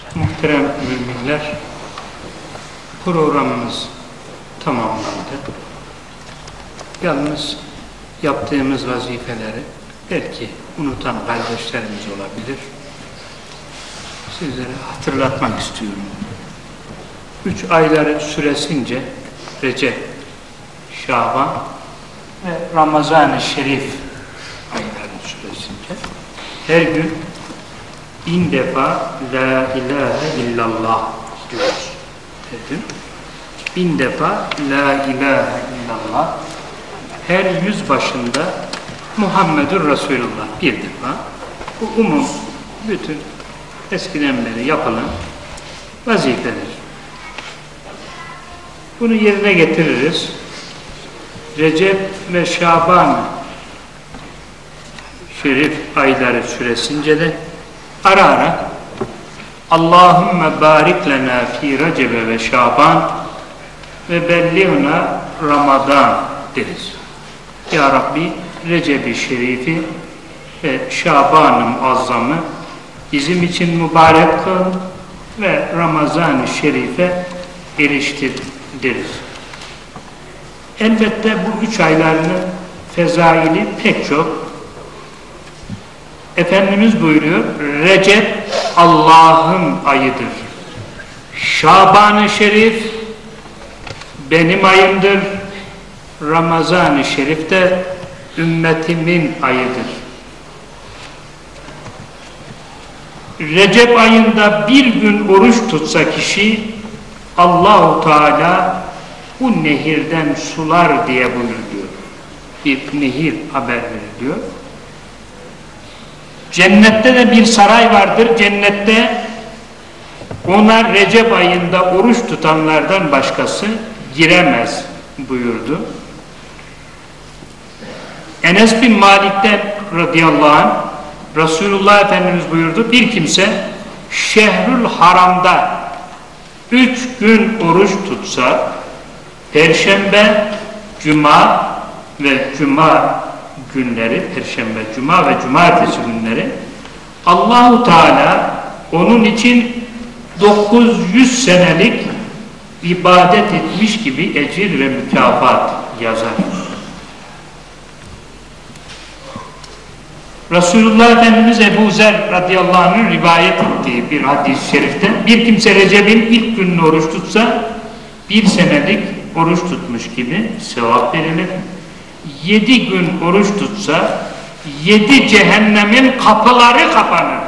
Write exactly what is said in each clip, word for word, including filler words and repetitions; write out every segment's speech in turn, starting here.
Muhterem müminler, programımız tamamlandı. Yalnız yaptığımız vazifeleri belki unutan kardeşlerimiz olabilir. Sizlere hatırlatmak istiyorum. Üç ayları süresince Recep, Şaban ve Ramazan-ı Şerif ayları süresince her gün bin defa La ilahe illallah diyoruz. Dedim. Bin defa La ilahe illallah. Her yüz başında Muhammedur Resulullah bir defa. Bu umum bütün eskiden beri yapılan vazifedir. Bunu yerine getiririz. Recep ve Şaban Şerif ayları süresince de ara ara Allahümme barik lena fi Recebe ve Şaban ve belliğna Ramazan deriz. Ya Rabbi Recep-i Şerif'i ve Şaban-ı Muazzam'ı bizim için mübarek kıl ve Ramazan-ı Şerif'e eriştir deriz. Elbette bu üç aylarının fezaili pek çok. Efendimiz buyuruyor, Recep Allah'ın ayıdır. Şaban-ı Şerif benim ayımdır. Ramazan-ı Şerif de ümmetimin ayıdır. Recep ayında bir gün oruç tutsa kişi, Allah-u Teala bu nehirden sular diye buyuruyor. Bir nehir haber veriliyor. Cennette de bir saray vardır. Cennette ona Recep ayında oruç tutanlardan başkası giremez buyurdu. Enes bin Malik'ten radıyallahu anh Resulullah Efendimiz buyurdu. Bir kimse Şehrül Haram'da üç gün oruç tutsa, Perşembe, Cuma ve Cuma günleri, Perşembe, Cuma ve Cumartesi günleri Allah-u Teala onun için dokuz yüz senelik ibadet etmiş gibi ecir ve mükafat yazar. Resulullah Efendimiz Ebu Zer radıyallahu anh'ın rivayet ettiği bir hadis-i şerifte bir kimse Recep'in ilk gününü oruç tutsa bir senelik oruç tutmuş gibi sevap verilir. Yedi gün oruç tutsa yedi cehennemin kapıları kapanır.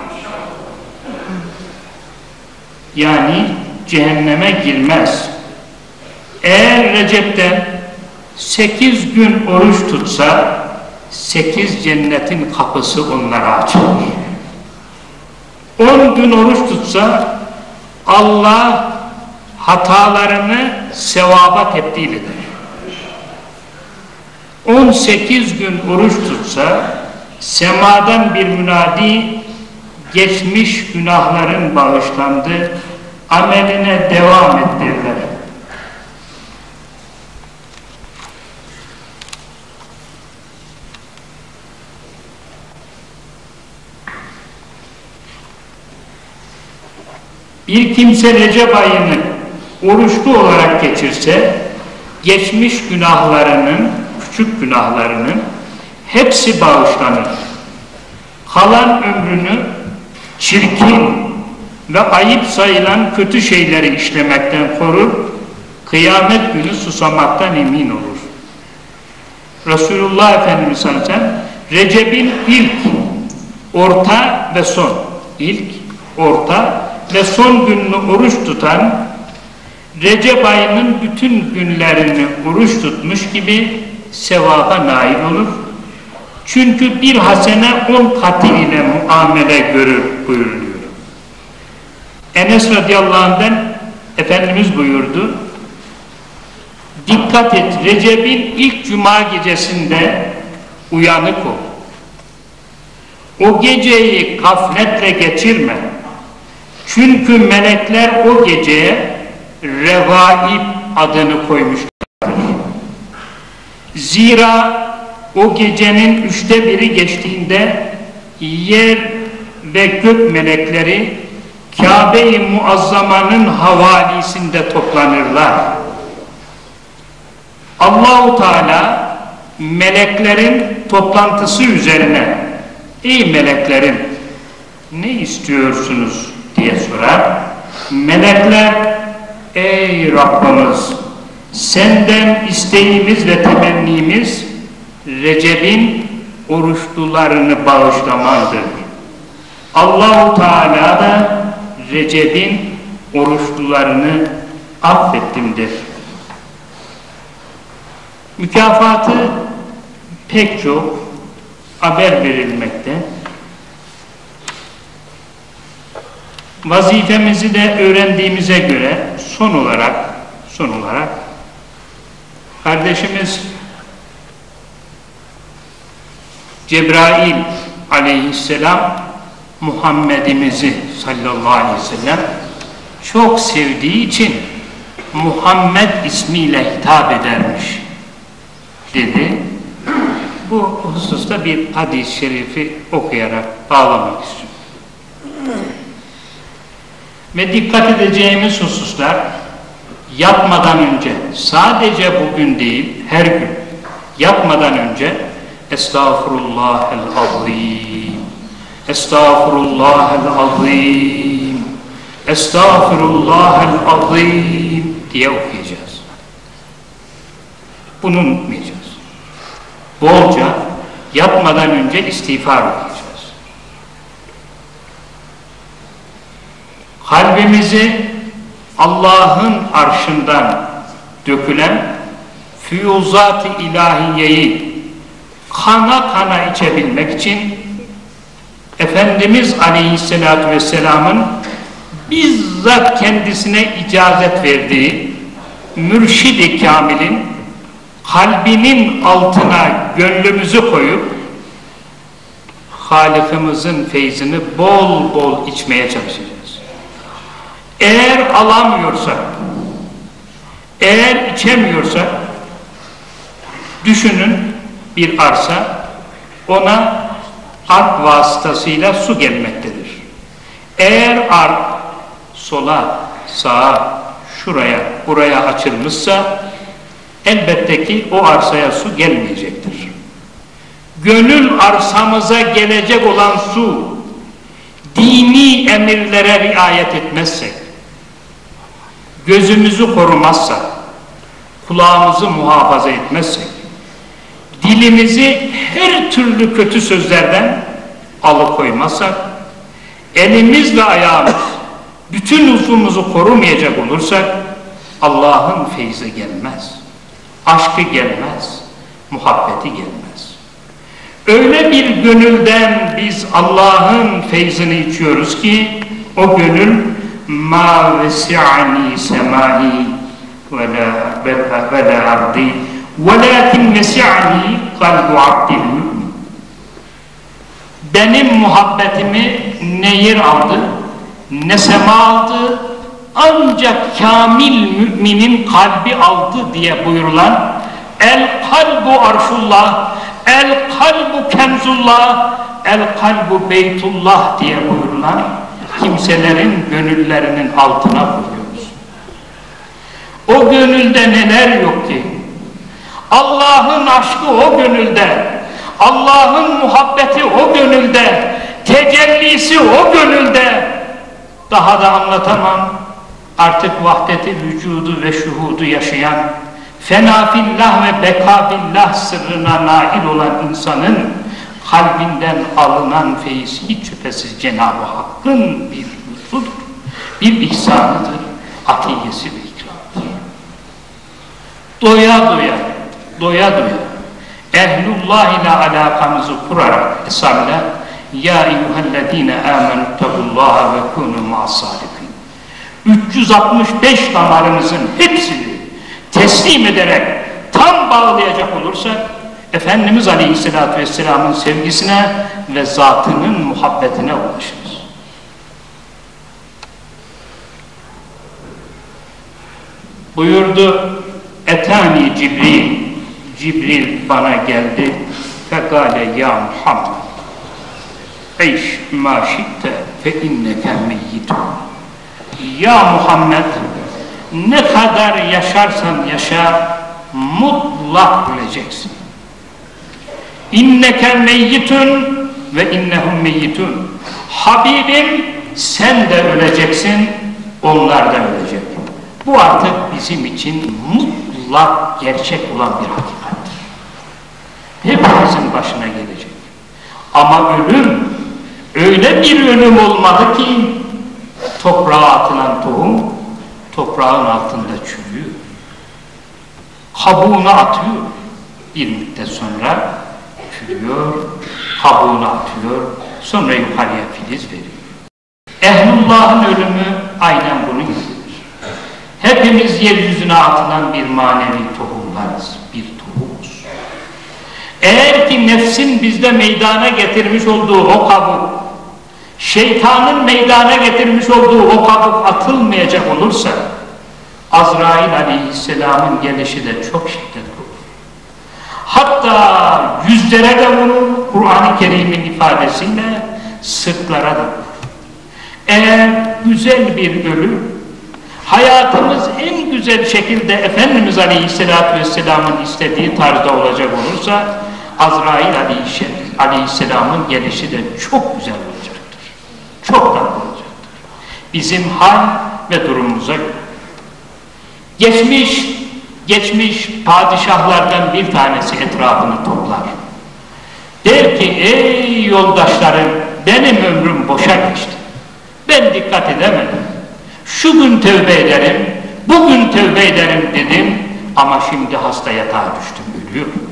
Yani cehenneme girmez. Eğer Recep'ten sekiz gün oruç tutsa sekiz cennetin kapısı onlara açılır. On gün oruç tutsa Allah hatalarını sevaba tebdil eder. on sekiz gün oruç tutsa semadan bir münadi geçmiş günahların bağışlandı, ameline devam et derler. Bir kimse Recep ayını oruçlu olarak geçirse geçmiş günahlarının, küçük günahlarının hepsi bağışlanır. Kalan ömrünü çirkin ve ayıp sayılan kötü şeyleri işlemekten korur, kıyamet günü susamaktan emin olur. Resulullah Efendimiz sallallahu aleyhi ve sellem Recep'in ilk, orta ve son, ilk, orta ve son gününü oruç tutan Recep ayının bütün günlerini oruç tutmuş gibi sevaba nail olur. Çünkü bir hasene on katı ile muamele görür buyuruluyor. Enes radıyallahu anh'den Efendimiz buyurdu. Dikkat et, Recep'in ilk cuma gecesinde uyanık ol. O geceyi gafletle geçirme. Çünkü melekler o geceye Revaib adını koymuşlardır. Zira o gecenin üçte biri geçtiğinde yer ve gök melekleri Kabe-i Muazzama'nın havalisinde toplanırlar. Allah-u Teala meleklerin toplantısı üzerine, ey meleklerim ne istiyorsunuz diye sorar. Melekler, ey Rabbimiz, senden isteğimiz ve temennimiz Recep'in oruçlularını bağışlamandır. Allah-u Teala da Recep'in oruçlularını affettimdir. Mükafatı pek çok haber verilmekte. Vazifemizi de öğrendiğimize göre son olarak son olarak kardeşimiz Cebrail aleyhisselam Muhammed'imizi sallallahu aleyhi ve sellem çok sevdiği için Muhammed ismiyle hitap edermiş dedi. Bu hususta bir hadis-i şerifi okuyarak bağlamak istiyorum. Ve dikkat edeceğimiz hususlar, yatmadan önce, sadece bugün değil, her gün yatmadan önce Estağfirullahel-Azim, Estağfirullahel-Azim, Estağfirullahel-Azim diye okuyacağız. Bunu unutmayacağız. Bolca yatmadan önce istiğfar okuyacağız. Kalbimizi Allah'ın arşından dökülen füyuzat-ı ilahiyeyi kana kana içebilmek için Efendimiz Aleyhisselatü Vesselam'ın bizzat kendisine icazet verdiği Mürşid-i Kamil'in kalbinin altına gönlümüzü koyup Halık'ımızın feyzini bol bol içmeye çalışacağız. Eğer alamıyorsak, eğer içemiyorsak, düşünün bir arsa, ona ark vasıtasıyla su gelmektedir. Eğer ark sola, sağa, şuraya, buraya açılmışsa, elbette ki o arsaya su gelmeyecektir. Gönül arsamıza gelecek olan su, dini emirlere riayet etmezsek, gözümüzü korumazsak, kulağımızı muhafaza etmezsek, dilimizi her türlü kötü sözlerden alıkoymazsak, elimiz ve ayağımız, bütün uzvumuzu korumayacak olursak, Allah'ın feyzi gelmez, aşkı gelmez, muhabbeti gelmez. Öyle bir gönülden biz Allah'ın feyzini içiyoruz ki, o gönül مَا وَسِعَنِي سَمَائِي وَلَا عَرْضِي وَلَاكِنْ وَسِعَنِي قَلْبُ عَبْدِ الْمُؤْمِنِ. Benim muhabbetimi ne yer aldı, ne sema aldı, ancak kamil müminin kalbi aldı diye buyurulan el kalbu arşullah, el kalbu kenzullah, el kalbu beytullah diye buyurulan kimselerin gönüllerinin altına koyuyoruz. O gönülde neler yok ki? Allah'ın aşkı o gönülde, Allah'ın muhabbeti o gönülde, tecellisi o gönülde. Daha da anlatamam. Artık vahdeti vücudu ve şuhudu yaşayan, fena fillah ve beka billah sırrına nail olan insanın kalbinden alınan feyiz hiç şüphesiz Cenab-ı Hakk'ın bir lütfudur, bir ihsanıdır, atiyesi ve ikramıdır. Doya doya, doya doya, ehlullah ile alakamızı kurarak esamla ya eyyühellezine amenüttegullaha ve kûnû ma'as-sâdikin. üç yüz altmış beş damarımızın hepsini teslim ederek tam bağlayacak olursak Efendimiz Aleyhisselatü Vesselam'ın sevgisine ve zatının muhabbetine ulaşırız. Buyurdu, Etani Cibril, Cibril bana geldi, fekale ya Muhammed, eyş ma şitte fe inneke meyyitun. Ya Muhammed, ne kadar yaşarsan yaşa, mutlak öleceksin. İnneke meyyitun ve innehum meyyitun. Habibim, sen de öleceksin, onlar da ölecek. Bu artık bizim için mutlak gerçek olan bir hakikattir. Hepimizin başına gelecek. Ama ölüm öyle bir ölüm olmalı ki toprağa atılan tohum toprağın altında çürüyor. Kabuğunu atıyor. Bir müddet sonra çürüyor, kabuğunu atıyor, sonra yukarıya filiz veriyor. Ehlullah'ın ölümü aynen bunu gösterir. Hepimiz yeryüzüne atılan bir manevi tohumlarız, bir tohumuz. Eğer ki nefsin bizde meydana getirmiş olduğu o kabuk, şeytanın meydana getirmiş olduğu o kabuk atılmayacak olursa, Azrail aleyhisselamın gelişi de çok şiddetli olur. Hatta yüzlere de vurur, Kur'an-ı Kerim'in ifadesiyle sırtlara da vurur. Eğer güzel bir ölüm, hayatımız en güzel şekilde Efendimiz Aleyhisselatü Vesselam'ın istediği tarzda olacak olursa, Azrail Aleyhisselam'ın gelişi de çok güzel olacaktır. Çok tatlı olacaktır. Bizim hal ve durumumuza göre. Geçmiş, geçmiş padişahlardan bir tanesi etrafını toplar. Der ki, ey yoldaşlarım, benim ömrüm boşa geçti. Ben dikkat edemedim. Şu gün tövbe ederim, bugün tövbe ederim dedim ama şimdi hasta yatağa düştüm, ölüyorum.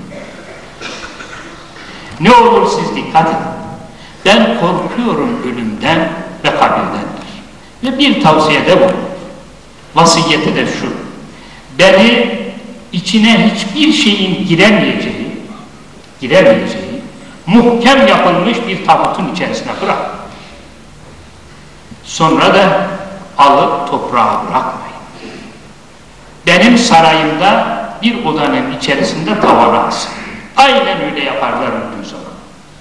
Ne olur siz dikkat edin. Ben korkuyorum ölümden ve kabirdendir. Ve bir tavsiye de bu. Vasiyeti de şu. Beni içine hiçbir şeyin giremeyeceği, giremeyeceği, muhkem yapılmış bir tabutun içerisine bırak. Sonra da alıp toprağa bırakmayın. Benim sarayımda bir odanın içerisinde tavana asın. Aynen öyle yaparlar öldüğü zaman.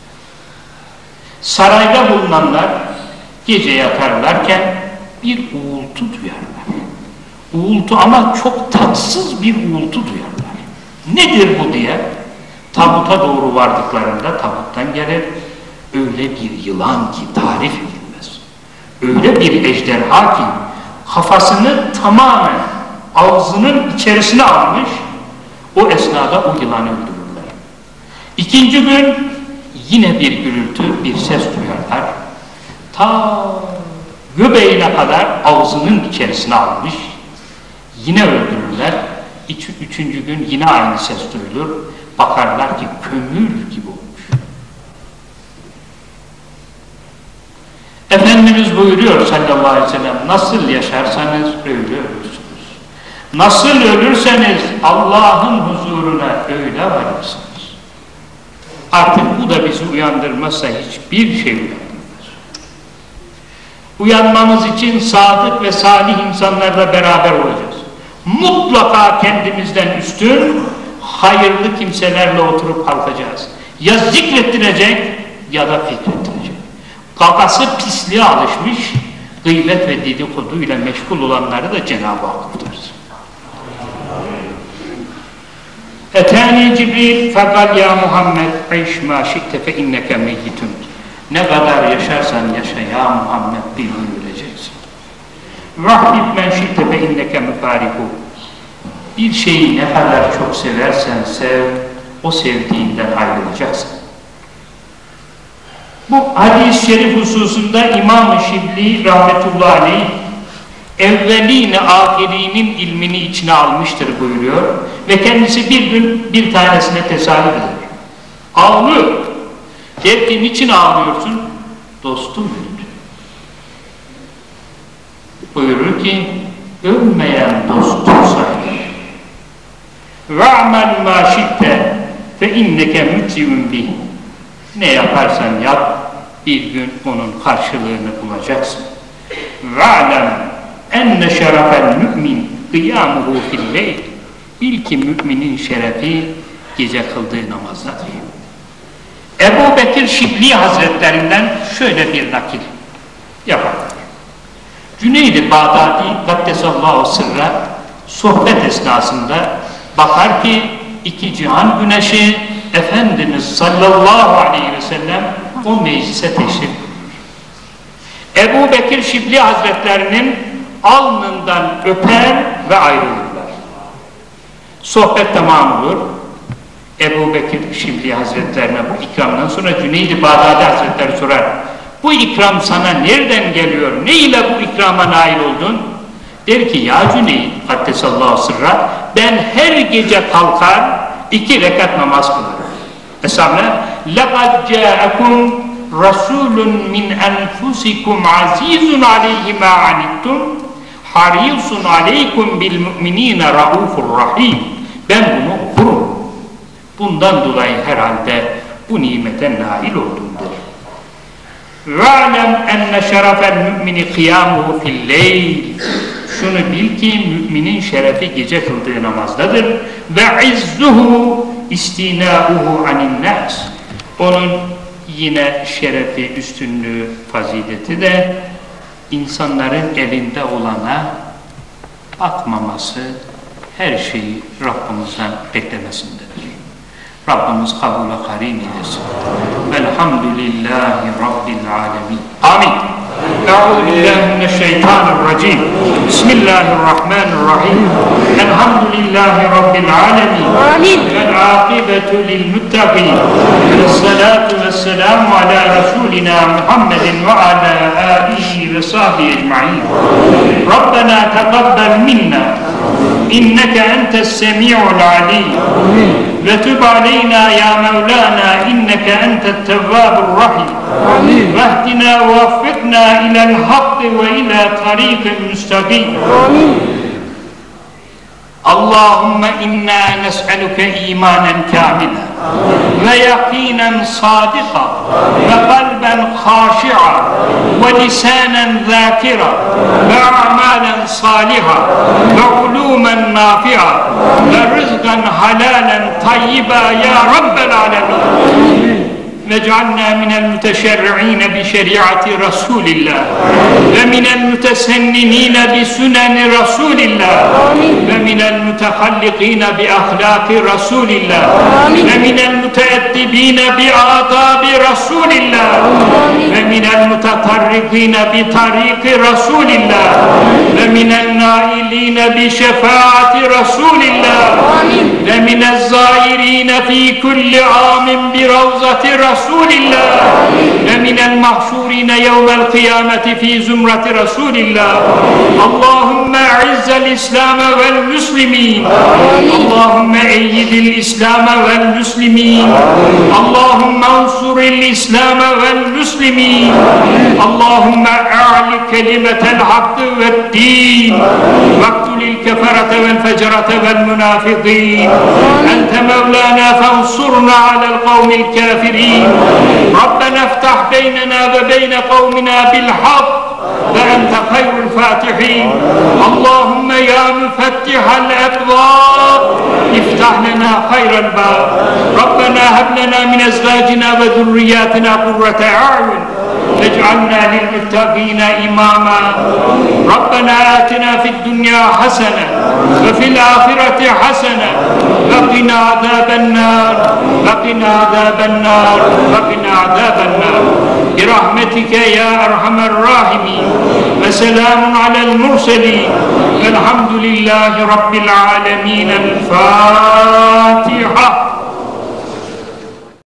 Sarayda bulunanlar gece yatarlarken bir uğultu duyarlar. Uğultu ama çok tatsız bir uğultu duyarlar. Nedir bu diye tabuta doğru vardıklarında tabuttan gelir öyle bir yılan ki tarif edilmez. Öyle bir ejderha ki kafasını tamamen ağzının içerisine almış, o esnada o yılanı öldürürler. İkinci gün yine bir gürültü, bir ses duyarlar. Ta göbeğine kadar ağzının içerisine almış, yine öldürürler. Üç, üçüncü gün yine aynı ses duyulur. Bakarlar ki kömür gibi olmuş. Efendimiz buyuruyor sallallahu aleyhi ve sellem, nasıl yaşarsanız öyle ölürsünüz. Nasıl ölürseniz Allah'ın huzuruna öyle varırsınız. Artık bu da bizi uyandırmazsa hiçbir şey uyandırmaz. Uyanmamız için sadık ve salih insanlarla beraber olacağız. Mutlaka kendimizden üstün, hayırlı kimselerle oturup kalkacağız. Ya zikrettirecek ya da fikrettirecek. Kakası pisliğe alışmış, gıybet ve dedikoduyla meşgul olanları da Cenab-ı Hak kurtarsın. Etâni Cibril fekal ya Muhammed iş mâ şi'te fe inneke meyyitun. Ne kadar yaşarsan yaşa ya Muhammed, bir gün öleceksin. Rahbib men şi'te fe inneke müfâriku. Bir şeyi ne kadar çok seversen sev, o sevdiğinden ayrılacaksın. Bu hadis-i şerif hususunda İmam-ı Şibli rahmetullahi aleyh evveline ahirinin ilmini içine almıştır buyuruyor ve kendisi bir gün bir tanesine tesadüf eder. Ağlıyor. Der ki, niçin ağlıyorsun? Dostum öldü. Buyurur ki, ölmeyen dostum sayılır. وَعْمَلْ مَا شِئْتَ فَاِنَّكَ مُتْزِعٌ بِهِ. Ne yaparsan yap, bir gün onun karşılığını bulacaksın. وَعْلَمْ اَنَّ شَرَفَ الْمُؤْمِنِ قِيَامُهُ فِي اللَّيْلِ. Bil ki müminin şerefi gece kıldığı namazdadır. Ebu Bekir Şibli Hazretlerinden şöyle bir nakil. yaparlar. Cüneyd-i Bağdadi Kaddesallahu sırra sohbet esnasında bakar ki iki cihan güneşi Efendimiz sallallahu aleyhi ve sellem o meclise teşrif buyurur. Ebu Bekir Şibli Hazretlerinin alnından öper ve ayrılırlar. Sohbet tamam olur. Ebu Bekir Şibli Hazretlerine bu ikramdan sonra Cüneyd-i Bağdadi Hazretleri sorar. Bu ikram sana nereden geliyor? Ne ile bu ikrama nail oldun? Der ki ya Cüneyd Kaddesallahu sırra, ben her gece kalkar iki rekat namaz kılarım. Esamla لَقَدْ جَاءَكُمْ رَسُولٌ مِنْ أَنْفُسِكُمْ عَزِيزٌ عَلَيْهِ مَا عَنِتُّمْ حَرِيصٌ عَلَيْكُمْ بِالْمُؤْمِنِينَ رَؤُوفٌ رَحِيمٌ. Ben bunu okurum. Bundan dolayı herhalde bu nimete nail oldum der. وَعْلَمْ أَنَّ شَرَفَ الْمُؤْمِنِ قِيَامُهُ فِي اللَّيْلِ. Şunu bil ki müminin şerefi gece kıldığı namazdadır. Ve izzuhu istinâuhu anin-nâs. Onun yine şerefi, üstünlüğü, fazileti de insanların elinde olana bakmaması, her şeyi Rabbimizden beklemesindedir. Rabbimiz kabule karin eylesin. Velhamdülillahi Rabbil alemin. Amin. Euzubillahimineşşeytanirracim. Bismillahirrahmanirrahim. Elhamdülillahi Rabbil alemin. Amin. Vel akibetu lil muttaqin. Vessalatu vesselamu ala Resulina Muhammedin ve ala alihi ve sahbihi ecma'in. Rabbena tekabbel minna. İnneke entes semi'ul alim. Ve tub aleyna ya Mevlana inneke entet tevvabur rahim. Vehdina ve vaffikna ilel hakkı ve ila tariqin müstakim. Allahümme inna nes'eluke imanen kâmila ve yakinen sadika ve kalben khâşi'a ve lisanen zâkira ve a'malen saliha ve ulumen nafi'a ve rızgan halalen tayyiba ya Rabbel alemin. وَاجْعَلْنَا مِنَ الْمُتَشَرِّعِينَ بِشَرِيعَةِ رَسُولِ اللّٰهِ وَمِنَ الْمُتَسَنِّنِينَ بِسُنَنِ رَسُولِ اللّٰهِ وَمِنَ الْمُتَخَلِّقِينَ بِأَخْلَاقِ رَسُولِ اللّٰهِ وَمِنَ الْمُتَأَدِّبِينَ بِآدَابِ رَسُولِ اللّٰهِ وَمِنَ الْمُتَطَرِّقِينَ بِطَرِيقِ رَسُولِ اللّٰهِ وَمِنَ النَّائِلِينَ بِشَفَاعَةِ رَسُولِ اللّٰهِ وَمِنَ الزَّائِرِينَ فِي كُلِّ عَامٍ بِرَوْزَةِ رسول الله ومن المحشورين يوم القيامة في زمرة رسول الله. اللهم أعز الإسلام والمسلمين. اللهم أيد الإسلام والمسلمين. اللهم انصر الإسلام والمسلمين. اللهم أعل كلمة الحق والدين واقتل الكفرة والفجرة والمنافقين. أنت مولانا فانصرنا على القوم الكافرين. ربنا افتح بيننا وبين قومنا بالحق وأنت خير الفاتحين. اللهم يا مفتح الأبواب افتح لنا خير الباب. ربنا هب لنا من أزواجنا وذرياتنا قرة أعين واجعلنا للمتقين إماما. ربنا آتنا في الدنيا حسنة وفي الآخرة حسنة وقنا عذاب النار وقنا عذاب النار وقنا عذاب النار برحمتك يا أرحم الراحمين. وسلام على المرسلين والحمد لله رب العالمين. الفاتحة.